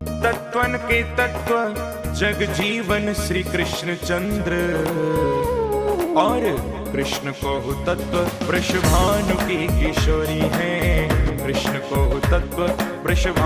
तत्वन के तत्व जग जीवन श्री कृष्ण चंद्र, और कृष्ण को तत्व वृषभानु की किशोरी है, कृष्ण को तत्व वृषभानु